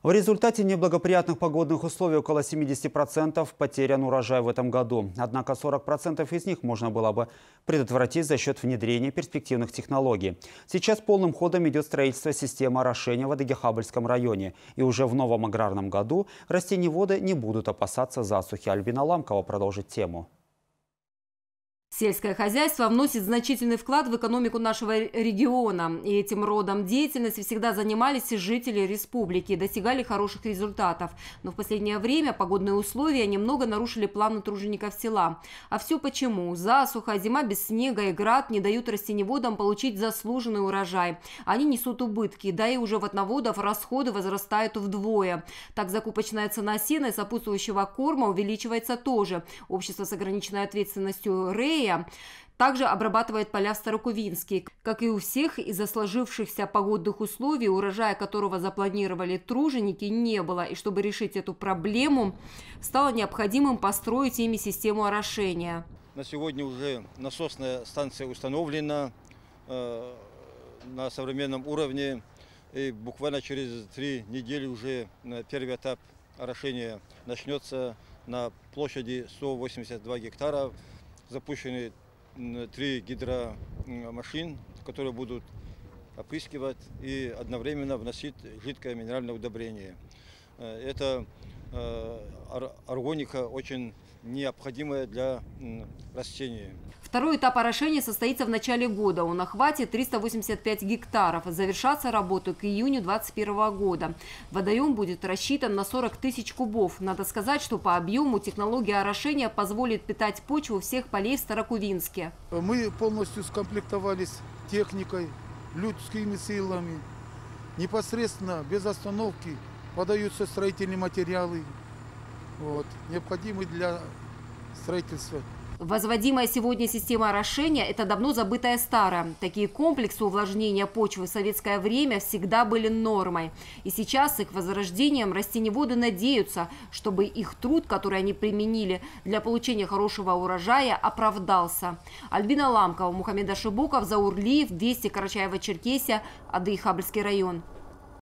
В результате неблагоприятных погодных условий около 70% потерян урожай в этом году. Однако 40% из них можно было бы предотвратить за счет внедрения перспективных технологий. Сейчас полным ходом идет строительство системы орошения в Адыгехабльском районе. И уже в новом аграрном году растениеводы не будут опасаться засухи. Альбина Ламкова продолжит тему. Сельское хозяйство вносит значительный вклад в экономику нашего региона. И этим родом деятельности всегда занимались и жители республики, достигали хороших результатов. Но в последнее время погодные условия немного нарушили планы тружеников села. А все почему? Засуха, зима без снега и град не дают растениеводам получить заслуженный урожай. Они несут убытки, да и уже животноводов расходы возрастают вдвое. Так закупочная цена сена и сопутствующего корма увеличивается тоже. Общество с ограниченной ответственностью РЭЯ также обрабатывает поля в Старокувинске. Как и у всех, из-за сложившихся погодных условий, урожая которого запланировали труженики, не было. И чтобы решить эту проблему, стало необходимым построить ими систему орошения. На сегодня уже насосная станция установлена на современном уровне. И буквально через 3 недели уже первый этап орошения начнется на площади 182 гектара. Запущены 3 гидромашин, которые будут опрыскивать и одновременно вносить жидкое минеральное удобрение. Это органика очень необходимая для растений. Второй этап орошения состоится в начале года. Он охватит 385 гектаров. Завершатся работы к июню 2021 года. Водоем будет рассчитан на 40 тысяч кубов. Надо сказать, что по объему технология орошения позволит питать почву всех полей в Старокувинске. Мы полностью скомплектовались техникой, людскими силами. Непосредственно, без остановки, подаются строительные материалы, необходимые для строительства. Возводимая сегодня система орошения – это давно забытая старая. Такие комплексы увлажнения почвы в советское время всегда были нормой. И сейчас с их возрождением растениеводы надеются, чтобы их труд, который они применили для получения хорошего урожая, оправдался. Альбина Ламкова, Мухаммед Ашибуков, Заур Лиев, Вести, Карачаево-Черкесия, Адыгехабльский район.